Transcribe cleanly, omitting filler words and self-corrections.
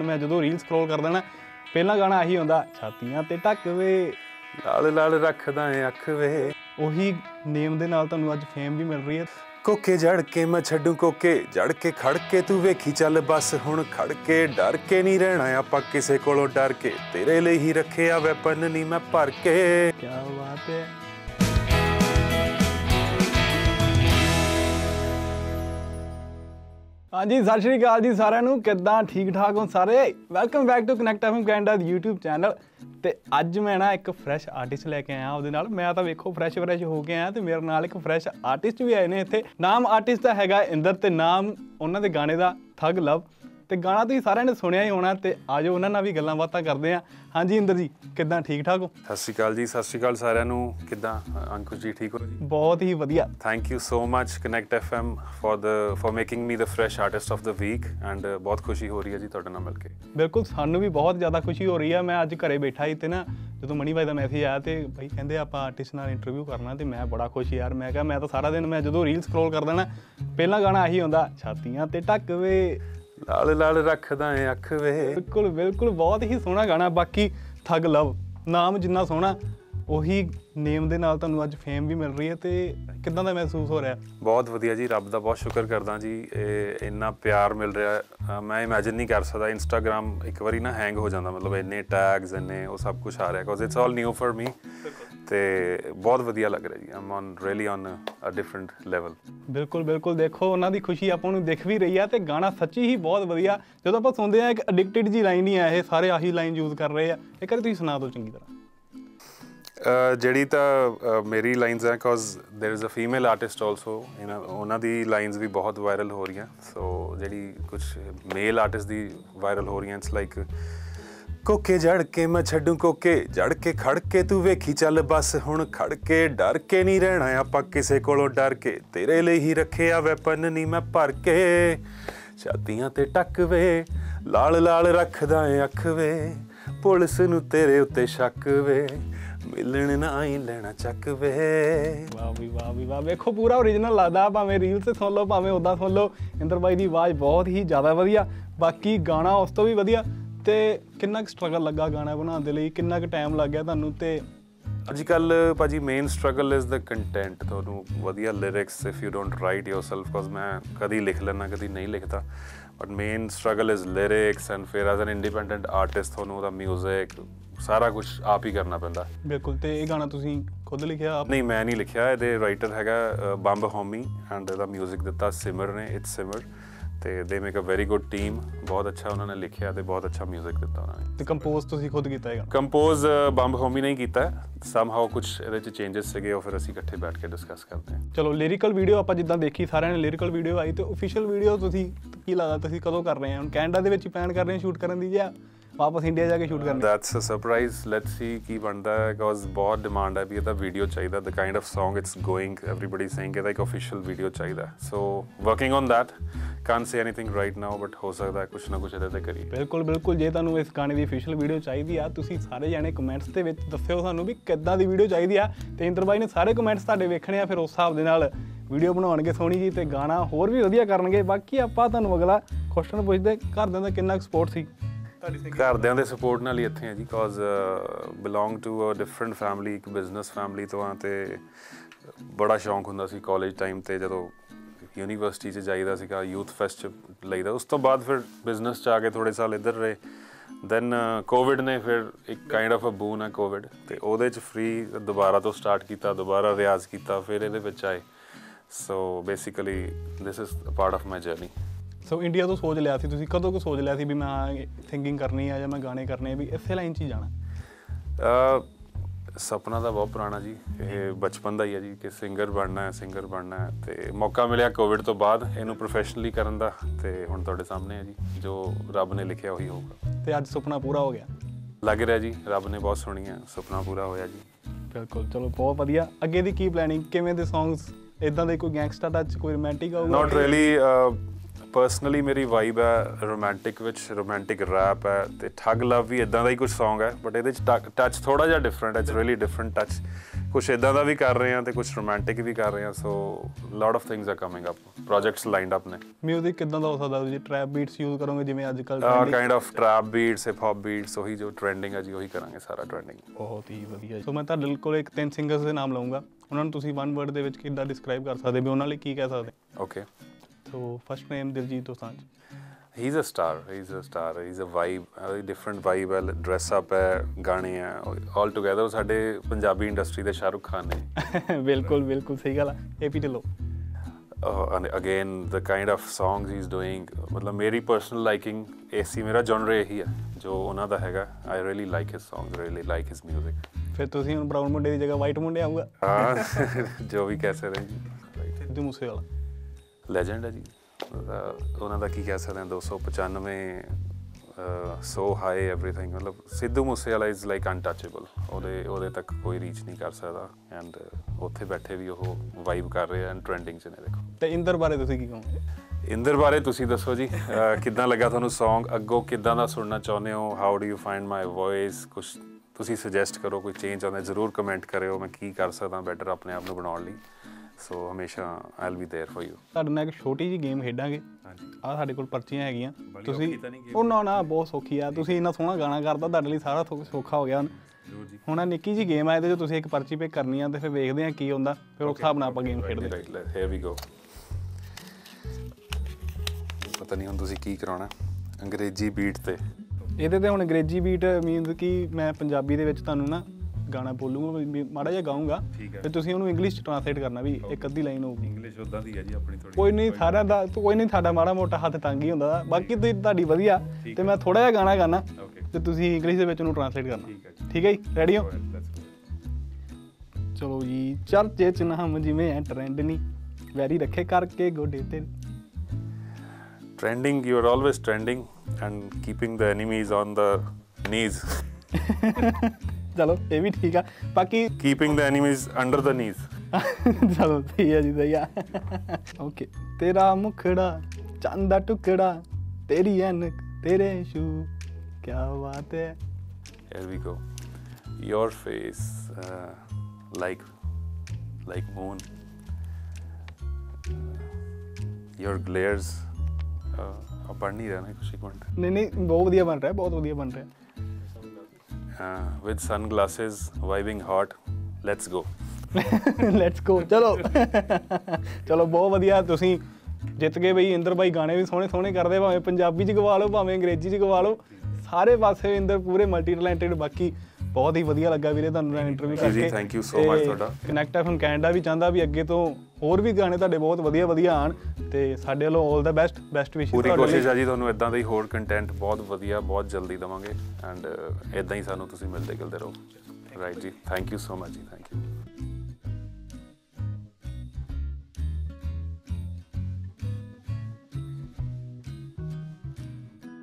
मैं जो reel scroll कर देना पहला गाना आही आउंदा छातियां ते ढक वे लाल लाल रखदा है अख वे ਉਹੀ ਨੇਮ ਦੇ ਨਾਲ ਤੁਹਾਨੂੰ ਅੱਜ ਫੇਮ ਵੀ ਮਿਲ ਰਹੀ ਹੈ। कोके जड़ के मैं छड्डू कोके जड़ के खड़ के तू वेखी चल बस हुण खड़ के डर के नहीं रहना आपां किसे कोलों डर के तेरे लिए ही रखे आ वैपन नहीं मैं भर के। क्या बात है। हाँ जी सत श्री अकाल जी सारिਆਂ ਨੂੰ ਕਿੱਦਾਂ ठीक ठाक हो सारे। Welcome back to connect FM Canada YouTube channel. ਤੇ ਅੱਜ ਮੈਂ ਨਾ ਇੱਕ ਫਰੈਸ਼ ਆਰਟਿਸਟ ਲੈ ਕੇ ਆਇਆ ਉਹਦੇ ਨਾਲ। ਮੈਂ ਤਾਂ ਵੇਖੋ ਫਰੈਸ਼ ਹੋ ਕੇ ਆਇਆ ਤੇ ਮੇਰੇ ਨਾਲ ਇੱਕ ਫਰੈਸ਼ ਆਰਟਿਸਟ ਵੀ ਆਏ ਨੇ ਇੱਥੇ। ਨਾਮ ਆਰਟਿਸਟ ਦਾ ਹੈਗਾ ਇੰਦਰ ਤੇ ਨਾਮ ਉਹਨਾਂ ਦੇ ਗਾਣੇ ਦਾ ਠੱਗ ਲਵ। ਤੇ ਗਾਣਾ ਤੁਸੀਂ ਸਾਰਿਆਂ ਨੇ ਸੁਣਿਆ ਹੀ ਹੋਣਾ ਤੇ ਆਜੋ ਉਹਨਾਂ ਨਾਲ ਵੀ ਗੱਲਾਂ ਬਾਤਾਂ ਕਰਦੇ ਆ। ਹਾਂਜੀ ਇੰਦਰ ਜੀ ਕਿੱਦਾਂ ਠੀਕ ਠਾਕ ਹੋ? ਸਤਿ ਸ਼੍ਰੀ ਅਕਾਲ ਜੀ, ਸਤਿ ਸ਼੍ਰੀ ਅਕਾਲ ਸਾਰਿਆਂ ਨੂੰ। ਕਿੱਦਾਂ ਅੰਕੁਸ਼ ਜੀ ਠੀਕ ਹੋ ਜੀ? ਬਹੁਤ ਹੀ ਵਧੀਆ। Thank you so much connect FM for making me the fresh artist of the week and ਬਹੁਤ ਖੁਸ਼ੀ ਹੋ ਰਹੀ ਹੈ ਜੀ ਤੁਹਾਡੇ ਨਾਲ ਮਿਲ ਕੇ। ਬਿਲਕੁਲ ਸਾਨੂੰ ਵੀ ਬਹੁਤ ਜ਼ਿਆਦਾ ਖੁਸ਼ੀ ਹੋ ਰਹੀ ਹੈ। ਮੈਂ ਅੱਜ ਘਰੇ ਬੈਠਾ ਸੀ ਤੇ ਨਾ ਜਦੋਂ ਮਣੀ ਭਾਈ ਦਾ ਮੈਸੇਜ ਆਇਆ ਤੇ ਭਾਈ ਕਹਿੰਦੇ ਆਪਾਂ ਆਰਟਿਸਟ ਨਾਲ ਇੰਟਰਵਿਊ ਕਰਨਾ ਤੇ ਮੈਂ ਬੜਾ ਖੁਸ਼ ਯਾਰ। ਮੈਂ ਕਿਹਾ ਮੈਂ ਤਾਂ ਸਾਰਾ ਦਿਨ ਮੈਂ ਜਦੋਂ ਰੀਲ ਸਕਰੋਲ ਕਰ ਦੇਣਾ ਪਹਿਲਾ ਗਾਣਾ ਆਹੀ ਆਉਂਦਾ ਛਾਤੀਆਂ ਤੇ ਢਕ ਵੇ ਲਾਲ ਲਾਲ ਰੱਖਦਾ ਹੈ ਅੱਖ ਵੇ। ਬਿਲਕੁਲ ਬਿਲਕੁਲ ਬਹੁਤ ਹੀ ਸੋਹਣਾ ਗਾਣਾ। ਬਾਕੀ ਠੱਗ ਲਵ ਨਾਮ ਜਿੰਨਾ ਸੋਹਣਾ ਉਹੀ ਨੇਮ ਦੇ ਨਾਲ ਤੁਹਾਨੂੰ ਅੱਜ ਫੇਮ ਵੀ ਮਿਲ ਰਹੀ ਹੈ ਤੇ ਕਿੱਦਾਂ ਦਾ ਮਹਿਸੂਸ ਹੋ ਰਿਹਾ? ਬਹੁਤ ਵਧੀਆ ਜੀ, ਰੱਬ ਦਾ ਬਹੁਤ ਸ਼ੁਕਰ ਕਰਦਾ ਜੀ। ਇਹ ਇੰਨਾ ਪਿਆਰ ਮਿਲ ਰਿਹਾ ਮੈਂ ਇਮੈਜਿਨ ਨਹੀਂ ਕਰ ਸਕਦਾ। ਇੰਸਟਾਗ੍ਰਾਮ ਇੱਕ ਵਾਰੀ ਨਾ ਹੈਂਗ ਹੋ ਜਾਂਦਾ, ਮਤਲਬ ਇੰਨੇ ਟੈਗਸ ਇੰਨੇ ਉਹ ਸਭ ਕੁਛ ਆ ਰਿਹਾ because it's all new for me ਤੇ ਬਹੁਤ ਵਧੀਆ ਲੱਗ ਰਿਹਾ ਜੀ। I'm on really on a different level. ਬਿਲਕੁਲ ਬਿਲਕੁਲ ਦੇਖੋ ਉਹਨਾਂ ਦੀ ਖੁਸ਼ੀ ਆਪਾਂ ਨੂੰ ਦਿਖ ਵੀ ਰਹੀ ਆ ਤੇ ਗਾਣਾ ਸੱਚੀ ਹੀ ਬਹੁਤ ਵਧੀਆ। ਜਦੋਂ ਆਪਾਂ ਸੁਣਦੇ ਆ ਇੱਕ ਐਡਿਕਟਿਡ ਜੀ ਲਾਈਨ ਹੀ ਆ, ਇਹ ਸਾਰੇ ਆਹੀ ਲਾਈਨ ਯੂਜ਼ ਕਰ ਰਹੇ ਆ। ਇੱਕ ਵਾਰੀ ਤੁਸੀਂ ਸੁਣਾ ਦਿਓ ਚੰਗੀ ਤਰ੍ਹਾਂ। ਜਿਹੜੀ ਤਾਂ ਮੇਰੀ ਲਾਈਨਸ ਹੈ because there is a female artist also ਉਹਨਾਂ ਦੀ ਲਾਈਨਸ ਵੀ ਬਹੁਤ ਵਾਇਰਲ ਹੋ ਰਹੀਆਂ। ਸੋ ਜਿਹੜੀ ਕੁਛ ਮੇਲ ਆਰਟਿਸਟ ਦੀ ਵਾਇਰਲ ਹੋ ਰਹੀਆਂ ਇਟਸ ਲਾਈਕ ਕੋਕੇ ਜੜ ਕੇ ਮੈਂ ਛੱਡੂ ਕੋਕੇ ਜੜ ਕੇ ਖੜ ਕੇ ਤੂੰ ਵੇਖੀ ਚੱਲ ਬਸ ਹੁਣ ਖੜ ਕੇ ਡਰ ਕੇ ਨਹੀਂ ਰਹਿਣਾ ਆਪਾਂ ਕਿਸੇ ਕੋਲੋਂ ਡਰ ਕੇ ਤੇਰੇ ਲਈ ਹੀ ਰੱਖਿਆ ਵੈਪਨ ਨਹੀਂ ਮੈਂ ਭਰ ਕੇ ਛਾਤੀਆਂ ਤੇ ਟੱਕ ਵੇ ਲਾਲ ਲਾਲ ਰੱਖਦਾ ਏ ਅੱਖ ਵੇ ਪੁਲਿਸ ਨੂੰ ਤੇਰੇ ਉੱਤੇ ਸ਼ੱਕ ਵੇ ਮਿਲਣ ਨਾ ਹੀ ਲੈਣਾ ਚੱਕ ਵੇ। ਵਾਹ ਵੀ ਵਾਹ ਵੀ ਵਾਹ। ਵੇਖੋ ਪੂਰਾ ਓਰੀਜਨਲ ਲੱਗਦਾ, ਭਾਵੇਂ ਰੀਲ ਤੇ ਸੁਣ ਲਓ ਭਾਵੇਂ ਉੱਦਾਂ ਸੁਣ ਲਓ। ਇੰਦਰ ਬਾਈ ਦੀ ਆਵਾਜ਼ ਬਹੁਤ ਹੀ ਜ਼ਿਆਦਾ ਵਧੀਆ। ਬਾਕੀ ਗਾਣਾ ਉਸ ਤੋਂ ਵੀ ਵਧੀਆ। ਤੇ ਕਿੰਨਾ ਕੁ ਸਟਰਗਲ ਲੱਗਾ ਗਾਣਾ ਬਣਾਉਣ ਦੇ ਲਈ? ਕਿੰਨਾ ਕੁ ਟਾਈਮ ਲੱਗ ਗਿਆ ਤੁਹਾਨੂੰ? ਤੇ ਅੱਜ ਕੱਲ੍ਹ ਭਾਜੀ main struggle is the content. ਤੁਹਾਨੂੰ ਵਧੀਆ lyrics if you don't write yourself because ਮੈਂ ਕਦੀ ਲਿਖ ਲੈਂਦਾ ਕਦੀ ਨਹੀਂ ਲਿਖਦਾ but main struggle is lyrics and ਫਿਰ ਐਜ਼ ਐਨ ਇੰਡੀਪੈਂਡੈਂਟ ਆਰਟਿਸਟ ਤੁਹਾਨੂੰ ਉਹਦਾ ਮਿਊਜ਼ਿਕ ਸਾਰਾ ਕੁਛ ਆਪ ਹੀ ਕਰਨਾ ਪੈਂਦਾ। ਬਿਲਕੁਲ। ਤੇ ਇਹ ਗਾਣਾ ਤੁਸੀਂ ਖੁਦ ਲਿਖਿਆ ਆਪ? ਨਹੀਂ ਮੈਂ ਨਹੀਂ ਲਿਖਿਆ, ਇਹਦੇ ਰਾਈਟਰ ਹੈਗਾ ਬੰਬ ਹੋਮੀ ਐਂਡ ਇਹਦਾ ਮਿਊਜ਼ਿਕ ਦਿੱਤਾ ਸਿਮਰ ਨੇ। ਇਟਸ ਸਿਮਰ ਤੇ they make a very good team. ਬਹੁਤ ਅੱਛਾ ਉਹਨਾਂ ਨੇ ਲਿਖਿਆ ਤੇ ਬਹੁਤ ਅੱਛਾ ਮਿਊਜ਼ਿਕ ਦਿੱਤਾ ਉਹਨਾਂ ਨੇ। ਤੇ ਕੰਪੋਜ਼ ਤੁਸੀਂ ਖੁਦ ਕੀਤਾ ਹੈਗਾ? ਕੰਪੋਜ਼ ਬੰਬ ਹੋਮੀ ਨਹੀਂ ਕੀਤਾ, ਸਮਹਾਉ ਕੁਛ ਇਹਦੇ 'ਚ ਚੇਂਜਸ ਸੀਗੇ ਉਹ ਫਿਰ ਅਸੀਂ ਇਕੱਠੇ ਬੈਠ ਕੇ ਡਿਸਕਸ ਕਰਦੇ ਹਾਂ। ਚਲੋ ਲਿਰਿਕਲ ਵੀਡੀਓ ਆਪਾਂ ਜਿੱਦਾਂ ਦੇਖੀ ਸਾਰਿਆਂ ਨੇ ਲਿਰਿਕਲ ਵੀਡੀਓ ਆਈ ਤੇ ਓਫੀਸ਼ੀਅਲ ਵੀਡੀਓ ਤੁਸੀਂ ਕੀ ਲੱਗਦਾ ਤੁਸੀਂ ਕਦੋਂ ਕਰ ਰਹੇ ਹੋ? ਹੁਣ ਕੈਨੇਡਾ ਦੇ ਵਿੱਚ ਹੀ ਪਲਾਨ ਕਰ ਰਹੇ ਹੋ ਸ਼ੂਟ ਕਰਨ ਦੀ ਜਾਂ ਵਾਪਸ ਇੰਡੀਆ ਜਾ ਕੇ ਸ਼ੂਟ ਕਰਨਾ? That's a surprise, let's see ਕੀ ਬਣਦਾ ਹੈ ਬਿਕੋਜ਼ ਬਹੁਤ ਡਿਮਾਂਡ ਹੈ ਵੀ ਇਹਦਾ ਵੀਡੀਓ ਚਾਹੀਦਾ। The kind of song it's going everybody saying ਇਹਦਾ ਇੱਕ ਓਫੀਸ਼ੀਅਲ ਵੀਡੀਓ ਚਾਹੀਦਾ। So working on that, can't say anything right now but ਹੋ ਸਕਦਾ ਕੁਛ ਨਾ ਕੁਛ ਇਹਦੇ 'ਤੇ ਕਰੀਏ। ਬਿਲਕੁਲ ਬਿਲਕੁਲ। ਜੇ ਤੁਹਾਨੂੰ ਇਸ ਗਾਣੇ ਦੀ ਓਫੀਸ਼ੀਅਲ ਵੀਡੀਓ ਚਾਹੀਦੀ ਆ ਤੁਸੀਂ ਸਾਰੇ ਜਾਣੇ ਕਮੈਂਟਸ ਦੇ ਵਿੱਚ ਦੱਸਿਓ ਸਾਨੂੰ ਵੀ ਕਿੱਦਾਂ ਦੀ ਵੀਡੀਓ ਚਾਹੀਦੀ ਆ। ਤੇ ਇੰਦਰ ਬਾਈ ਨੇ ਸਾਰੇ ਕਮੈਂਟਸ ਤੁਹਾਡੇ ਵੇਖਣੇ ਆ, ਫਿਰ ਉਸ ਹਿਸਾਬ ਦੇ ਨਾਲ ਵੀਡੀਓ ਬਣਾਉਣਗੇ ਸੋਹਣੀ ਜੀ ਤੇ ਗਾਣਾ ਹੋਰ ਵੀ ਵਧੀਆ ਕਰਨਗੇ। ਬਾਕੀ ਆਪਾਂ ਤੁਹਾਨੂੰ ਅਗਲਾ ਕੁਐਸਚਨ ਪੁੱਛਦੇ ਘਰਦਿਆਂ ਦਾ ਕਿੰਨਾ ਕੁ ਸਪੋਰਟ ਸੀ? ਘਰਦਿਆਂ ਦੇ ਸਪੋਰਟ ਨਾਲ ਹੀ ਇੱਥੇ ਆ ਜੀ because belong to a different family, ਇੱਕ ਬਿਜ਼ਨਸ ਫੈਮਿਲੀ ਤੋਂ ਆ ਤੇ ਬੜਾ ਸ਼ੌਂਕ ਹੁੰਦਾ ਸੀ ਕਾਲਜ ਟਾਈਮ 'ਤੇ ਜਦੋਂ ਯੂਨੀਵਰਸਿਟੀ 'ਚ ਜਾਈਦਾ ਸੀਗਾ ਯੂਥ ਫੈਸਟ ਲਈਦਾ। ਉਸ ਤੋਂ ਬਾਅਦ ਫਿਰ ਬਿਜ਼ਨਸ 'ਚ ਆ ਕੇ ਥੋੜ੍ਹੇ ਸਾਲ ਇੱਧਰ ਰਹੇ। ਦੈਨ ਕੋਵਿਡ ਨੇ ਫਿਰ ਇੱਕ ਕਾਈਂਡ ਆਫ ਅ ਬੂਨ ਹੈ ਕੋਵਿਡ ਤੇ ਉਹਦੇ 'ਚ ਫਰੀ ਦੁਬਾਰਾ ਤੋਂ ਸਟਾਰਟ ਕੀਤਾ, ਦੁਬਾਰਾ ਰਿਆਜ਼ ਕੀਤਾ, ਫਿਰ ਇਹਦੇ ਵਿੱਚ ਆਏ। So basically this is a part of my journey. So India ਤੋਂ ਸੋਚ ਲਿਆ ਸੀ ਤੁਸੀਂ ਕਦੋਂ ਕੁ ਸੋਚ ਲਿਆ ਸੀ ਵੀ ਮੈਂ ਸਿੰਗਿੰਗ ਕਰਨੀ ਆ ਜਾਂ ਮੈਂ ਗਾਣੇ ਕਰਨੇ ਵੀ ਇਸੇ ਲਾਈਨ 'ਚ ਹੀ ਜਾਣਾ? ਸੁਪਨਾ ਤਾਂ ਬਹੁਤ ਪੁਰਾਣਾ ਜੀ, ਇਹ ਬਚਪਨ ਦਾ ਹੀ ਹੈ ਜੀ ਕਿ ਸਿੰਗਰ ਬਣਨਾ ਹੈ ਤੇ ਮੌਕਾ ਮਿਲਿਆ ਕੋਵਿਡ ਤੋਂ ਬਾਅਦ ਇਹਨੂੰ ਪ੍ਰੋਫੈਸ਼ਨਲੀ ਕਰਨ ਦਾ ਤੇ ਹੁਣ ਤੁਹਾਡੇ ਸਾਹਮਣੇ ਹੈ ਜੀ ਜੋ ਰੱਬ ਨੇ ਲਿਖਿਆ ਉਹੀ ਹੋਊਗਾ। ਤੇ ਅੱਜ ਸੁਪਨਾ ਪੂਰਾ ਹੋ ਗਿਆ ਲੱਗ ਰਿਹਾ ਜੀ, ਰੱਬ ਨੇ ਬਹੁਤ ਸੁਣੀਆਂ, ਸੁਪਨਾ ਪੂਰਾ ਹੋਇਆ ਜੀ। ਬਿਲਕੁਲ। ਚਲੋ ਬਹੁਤ ਵਧੀਆ। ਅੱਗੇ ਦੀ ਕੀ ਪਲੈਨਿੰਗ? ਕਿਵੇਂ ਦੇ ਸੌਂਗਸ? ਇੱਦਾਂ ਦੇ ਕੋਈ ਗੈਂਗਸਟਰ ਟੱਚ, ਕੋਈ ਰੋਮਾਂਟਿਕ ਆਊਗਾ? Not really. ਪਰਸਨਲੀ ਮੇਰੀ ਵਾਈਬ ਹੈ ਰੋਮਾਂਟਿਕ ਵਿੱਚ, ਰੋਮਾਂਟਿਕ ਰੈਪ ਹੈ ਤੇ ਠੱਗ ਲਵ ਵੀ ਇੱਦਾਂ ਦਾ ਹੀ ਕੁਛ ਸੌਂਗ ਹੈ ਬਟ ਇਹਦੇ 'ਚ ਟੱਚ ਥੋੜ੍ਹਾ ਜਿਹਾ ਡਿਫਰੈਂਟ ਹੈ। ਇਟਸ ਰੀਅਲੀ ਡਿਫਰੈਂਟ ਟੱਚ ਕੁਝ ਇਦਾਂ ਦਾ ਵੀ ਕਰ ਰਹੇ ਹਾਂ ਤੇ ਕੁਝ ਰੋਮਾਂਟਿਕ ਵੀ ਕਰ ਰਹੇ ਹਾਂ, so lot of things are coming up, projects lined up ਨੇ। ਮਿਊਜ਼ਿਕ ਕਿੱਦਾਂ ਦਾ ਹੋ ਸਕਦਾ ਜੀ? ਟਰੈਪ ਬੀਟਸ ਯੂਜ਼ ਕਰੋਗੇ ਜਿਵੇਂ ਅੱਜ ਕੱਲ੍ਹ kind of trap beats, hip hop beats, ਉਹੀ ਜੋ ਟ੍ਰੈਂਡਿੰਗ ਹੈ ਜੀ ਉਹੀ ਕਰਾਂਗੇ, ਸਾਰਾ ਟ੍ਰੈਂਡਿੰਗ। ਬਹੁਤ ਹੀ ਵਧੀਆ। ਸੋ ਮੈਂ ਤੁਹਾਡੇ ਕੋਲ ਇੱਕ 3 ਸਿੰਗਰਸ ਦੇ ਨਾਮ ਲਵਾਂਗਾ, ਉਹਨਾਂ ਨੂੰ ਤੁਸੀਂ 1 ਵਰਡ ਦੇ ਵਿੱਚ ਕਿੱਦਾਂ ਡਿਸਕ੍ਰਾਈਬ ਕਰ ਸਕਦੇ ਵੀ ਉਹਨਾਂ ਲਈ ਕੀ ਕਹਿ ਸਕਦੇ? Okay, so first name Diljit Dosanjh. he's a star, he's a vibe, different vibe ਹੈ, ਡਰੈਸ ਅਪ ਹੈ, ਗਾਣੇ ਹੈ, ਆਲ ਟੁਗੇਦਰ ਸਾਡੇ ਪੰਜਾਬੀ ਇੰਡਸਟਰੀ ਦੇ ਸ਼ਾਹਰੁਖ ਖਾਨ ਨੇ। ਬਿਲਕੁਲ ਬਿਲਕੁਲ ਸਹੀ ਗੱਲ ਆ। AP Dhillon. and again the kind of songs he's doing, ਮਤਲਬ ਮੇਰੀ ਪਰਸਨਲ ਲਾਈਕਿੰਗ ਏਸੀ, ਮੇਰਾ ਜਨਰ ਇਹੀ ਹੈ ਜੋ ਉਹਨਾਂ ਦਾ ਹੈਗਾ। I really like his songs, really like his music। ਫਿਰ ਤੁਸੀਂ ਹੁਣ ਬਰਾਊਨ ਮੁੰਡੇ ਦੀ ਜਗ੍ਹਾ ਵਾਈਟ ਮੁੰਡੇ ਆਊਗਾ? ਹਾਂ, ਜੋ ਵੀ ਕਹਿ ਸਕਦੇ ਜੀ। ਸਿੱਧੂ ਮੂਸੇਵਾਲਾ ਲੈਜੈਂਡ ਹੈ ਜੀ, ਉਹਨਾਂ ਦਾ ਕੀ ਕਹਿ ਸਕਦੇ ਹਾਂ। 295 ਸੋ ਹਾਈ ਐਵਰੀਥਿੰਗ, ਮਤਲਬ Sidhu Moosewala is like untouchable, ਉਹਦੇ ਤੱਕ ਕੋਈ ਰੀਚ ਨਹੀਂ ਕਰ ਸਕਦਾ। ਐਂਡ ਉੱਥੇ ਬੈਠੇ ਵੀ ਉਹ ਵਾਈਬ ਕਰ ਰਹੇ ਐਂਡ ਟ੍ਰੈਂਡਿੰਗ 'ਚ ਨੇ। ਦੇਖੋ, ਤੇ ਇੰਦਰ ਬਾਰੇ ਤੁਸੀਂ ਕੀ ਕਹੋਗੇ? ਇੰਦਰ ਬਾਰੇ ਤੁਸੀਂ ਦੱਸੋ ਜੀ, ਕਿੱਦਾਂ ਲੱਗਾ ਤੁਹਾਨੂੰ ਸੌਂਗ? ਅੱਗੋਂ ਕਿੱਦਾਂ ਦਾ ਸੁਣਨਾ ਚਾਹੁੰਦੇ ਹੋ? How do you find my voice? ਕੁਛ ਤੁਸੀਂ ਸੁਜੈਸਟ ਕਰੋ, ਕੋਈ ਚੇਂਜ ਆਉਂਦਾ ਜ਼ਰੂਰ ਕਮੈਂਟ ਕਰਿਓ, ਮੈਂ ਕੀ ਕਰ ਸਕਦਾ ਬੈਟਰ ਆਪਣੇ ਆਪ ਨੂੰ ਬਣਾਉਣ ਲਈ। ਸੋ ਹਮੇਸ਼ਾ I will be there for you. ਤੁਹਾਡੇ ਨਾਲ ਇੱਕ ਛੋਟੀ ਜਿਹੀ ਗੇਮ ਖੇਡਾਂਗੇ। ਹਾਂਜੀ, ਆਹ ਸਾਡੇ ਕੋਲ ਪਰਚੀਆਂ ਹੈਗੀਆਂ, ਤੁਸੀਂ ਔਖੀ ਤਾਂ ਨਹੀਂ game? ਉਹ ਨਾ ਬਹੁਤ ਸੌਖੀ ਆ। ਤੁਸੀਂ ਇੰਨਾ ਸੋਹਣਾ ਗਾਣਾ ਕਰਦਾ, ਤੁਹਾਡੇ ਲਈ ਸਾਰਾ ਸੌਖਾ ਹੋ ਗਿਆ ਹੁਣ। ਜ਼ਰੂਰ ਜੀ। ਹੁਣ ਆ ਨਿੱਕੀ ਜਿਹੀ ਗੇਮ ਆ, ਇਹਦੇ 'ਚ ਤੁਸੀਂ ਇੱਕ ਪਰਚੀ ਪਿਕ ਕਰਨੀ ਆ ਤੇ ਫਿਰ ਵੇਖਦੇ ਆ ਕੀ ਹੁੰਦਾ, ਫਿਰ ਉਸ ਹਿਸਾਬ ਨਾਲ ਆਪਾਂ ਗੇਮ ਖੇਡਦੇ। Right, here we go. ਪਤਾ ਨਹੀਂ ਹੁਣ ਤੁਸੀਂ ਕੀ ਕਰਾਉਣਾ, ਅੰਗਰੇਜ਼ੀ ਬੀਟ ਤੇ? ਇਹਦੇ ਤੇ ਹੁਣ ਅੰਗਰੇਜ਼ੀ ਬੀਟ ਮੀਨਸ ਕਿ ਮੈਂ ਪੰਜਾਬੀ ਦੇ ਵਿੱਚ ਤੁਹਾਨੂੰ ਨਾ ਗਾਣਾ ਬੋਲੂੰਗਾ, ਮਾੜਾ ਜਿਹਾ ਗਾਊਂਗਾ, ਤੇ ਤੁਸੀਂ ਉਹਨੂੰ ਇੰਗਲਿਸ਼ 'ਚ ਟ੍ਰਾਂਸਲੇਟ ਕਰਨਾ ਵੀ ਇੱਕ ਅੱਧੀ ਲਾਈਨ ਹੋਊਗੀ। ਇੰਗਲਿਸ਼ ਉਦਾਂ ਦੀ ਹੈ ਜੀ ਆਪਣੀ ਥੋੜੀ। ਕੋਈ ਨਹੀਂ, ਸਾਰਿਆਂ ਦਾ ਕੋਈ ਨਹੀਂ, ਸਾਡਾ ਮਾੜਾ ਮੋਟਾ ਹੱਥ ਤੰਗ ਹੀ ਹੁੰਦਾ, ਬਾਕੀ ਤੁਸੀਂ ਤੁਹਾਡੀ ਵਧੀਆ। ਤੇ ਮੈਂ ਥੋੜਾ ਜਿਹਾ ਗਾਣਾ ਗਾਣਾ ਤੇ ਤੁਸੀਂ ਇੰਗਲਿਸ਼ ਦੇ ਵਿੱਚ ਉਹਨੂੰ ਟ੍ਰਾਂਸਲੇਟ ਕਰਨਾ। ਠੀਕ ਹੈ ਜੀ, ਰੈਡੀ ਹੋ? ਚਲੋ ਜੀ। ਚਰਚੇ 'ਚ ਨਾਮ ਜਿਵੇਂ ਐ ਟ੍ਰੈਂਡ ਨਹੀਂ, ਵੈਰੀ ਰੱਖੇ ਕਰਕੇ ਗੋਡੇ ਤੇ। Trending, you are always trending and keeping the enemies on the knees. ਚਲੋ ਇਹ ਵੀ ਠੀਕ ਆ। ਬਾਕੀ Keeping the enemies under the knees. ਚਲੋ ਸਹੀ ਹੈ ਜੀ, ਸਹੀ ਆ। ਓਕੇ। ਤੇਰਾ ਮੁਖੜਾ ਚੰਦ ਦਾ ਟੁਕੜਾ, ਤੇਰੀ ਐਨਕ ਤੇਰੇ ਸ਼ੂ, ਕਿਆ ਬਾਤ ਹੈ। Here we go. Your face like moon. Your glares. ਪੜ੍ਹ ਨਹੀਂ ਰਿਹਾ ਨਾ ਕੁਛ, ਇੱਕ ਮਿੰਟ। ਨਹੀਂ ਬਹੁਤ ਵਧੀਆ ਬਣ ਰਿਹਾ, ਬਹੁਤ ਵਧੀਆ ਬਣ ਰਿਹਾ। With sunglasses, vibing hot, let's go. Let's go। ਚਲੋ ਚਲੋ, ਬਹੁਤ ਵਧੀਆ, ਤੁਸੀਂ ਜਿੱਤ ਗਏ ਬਈ। ਇੰਦਰ ਬਾਈ ਗਾਣੇ ਵੀ ਸੋਹਣੇ ਸੋਹਣੇ ਕਰਦੇ, ਭਾਵੇਂ ਪੰਜਾਬੀ 'ਚ ਗਵਾ ਲਓ ਭਾਵੇਂ ਅੰਗਰੇਜ਼ੀ 'ਚ ਗਵਾ ਲਓ, ਸਾਰੇ ਪਾਸੇ ਇੰਦਰ ਪੂਰੇ ਮਲਟੀ ਟੈਲੈਂਟਡ। ਬਾਕੀ ਬਹੁਤ ਹੀ ਵਧੀਆ ਲੱਗਾ ਵੀਰੇ ਤੁਹਾਨੂੰ ਇੰਟਰਵਿਊ ਕਰਕੇ। ਜੀ ਥੈਂਕ ਯੂ ਸੋ ਮਚ ਤੁਹਾਡਾ। ਕਨੈਕਟ ਐਫਐਮ ਕੈਨੇਡਾ ਵੀ ਚਾਹੁੰਦਾ ਵੀ ਅੱਗੇ ਤੋਂ ਹੋਰ ਵੀ ਗਾਣੇ ਤੁਹਾਡੇ ਬਹੁਤ ਵਧੀਆ ਵਧੀਆ ਆਉਣ, ਤੇ ਸਾਡੇ ਵੱਲੋਂ ਆਲ ਦਾ ਬੈਸਟ ਵਿਸ਼ੇਸ। ਪੂਰੀ ਕੋਸ਼ਿਸ਼ ਹੈ ਜੀ ਤੁਹਾਨੂੰ ਇਦਾਂ ਦਾ ਹੀ ਹੋਰ ਕੰਟੈਂਟ ਬਹੁਤ ਵਧੀਆ ਬਹੁਤ ਜਲਦੀ ਦੇਵਾਂਗੇ, ਐਂਡ ਇਦਾਂ ਹੀ ਸਾਨੂੰ ਤੁਸੀਂ ਮਿਲਦੇ ਗਿਲਦੇ ਰਹੋ। ਰਾਈਟ ਜੀ, ਥੈਂਕ ਯੂ ਸੋ ਮਚ ਜੀ, ਥੈਂਕ ਯੂ।